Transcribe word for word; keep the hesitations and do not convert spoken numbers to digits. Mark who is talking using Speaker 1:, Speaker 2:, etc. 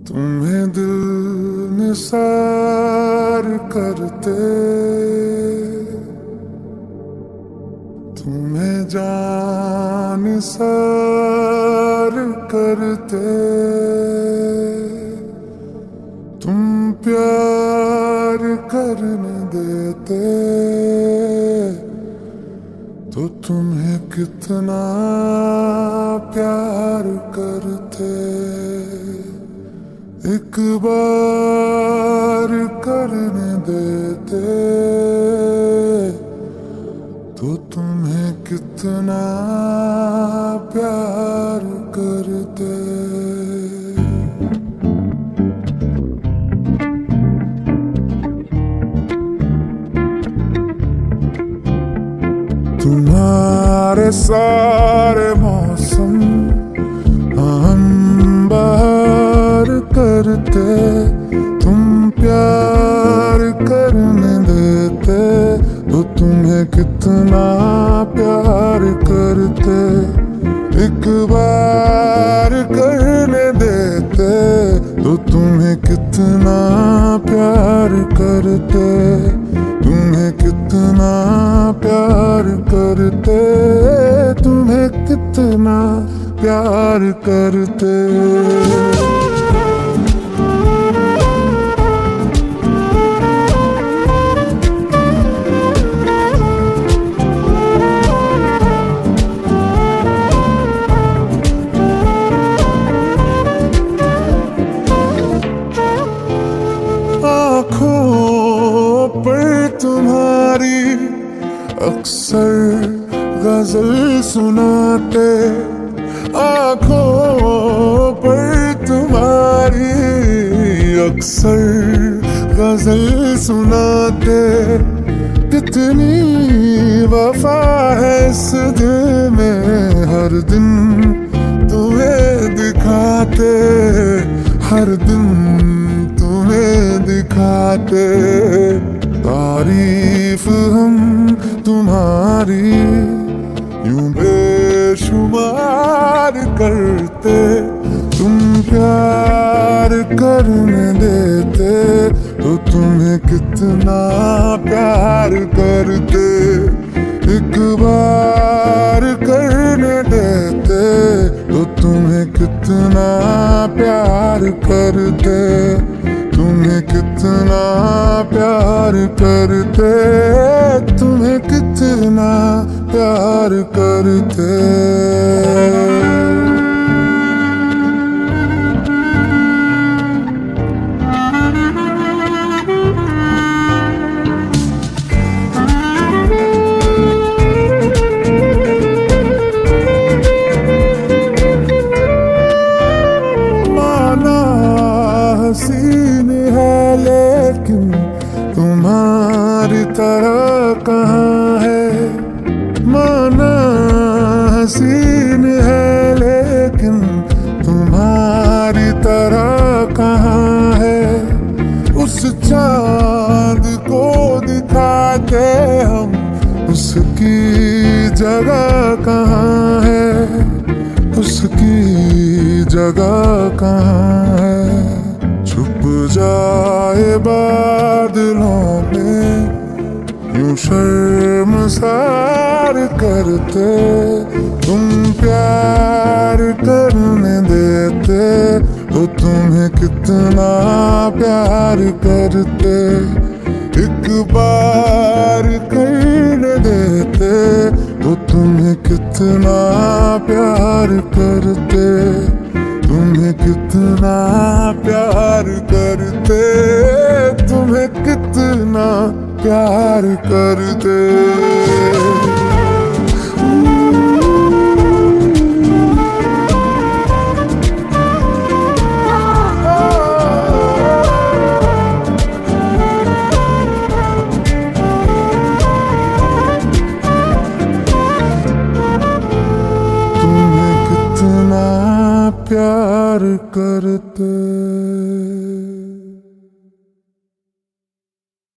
Speaker 1: तुम्हें दिल निसार करते, तुम्हें जान निसार करते, तुम प्यार करने देते तो तुम्हें कितना प्यार करते। एक बार करने देते तो तुम्हें कितना प्यार करते। तुम्हारे सारे मौसम हम बाहर करते, तुम प्यार करने देते तो तुम्हें कितना प्यार करते। एक बार करने देते तो तुम्हें कितना प्यार करते, तुम्हें कितना प्यार करते, तुम्हें कितना प्यार करते। आँखों पर तुम्हारी अक्सर गजल सुनाते, आँखों पर तुम्हारी अक्सर गजल सुनाते। कितनी वफा है इस दिल में, हर दिन तुम्हें दिखाते, हर दिन तुम्हें दिखाते। तारीफ हम तुम्हारी यूं बेशुमार करते, तुम प्यार करने देते तो तुम्हें कितना प्यार करते। एक बार करने देते तो तुम्हें कितना प्यार करते, तुम्हें कितना प्यार करते, तुम्हें कितना प्यार करते। हसीन है लेकिन तुम्हारी तरह कहाँ है, माना हसीन है लेकिन तुम्हारी तरह कहाँ है। उस चांद को दिखाते हम, उसकी जगह कहाँ है, उसकी जगह कहाँ है। छुप जाए बादलों में यूं शर्मसार करते, तुम प्यार करने देते तो तुम्हें कितना प्यार करते। एक बार करने देते तो तुम्हें कितना प्यार करते, तुम्हें कितना प्यार करते, तुम्हें कितना प्यार करते। तुम्हें कितना प्यार करते।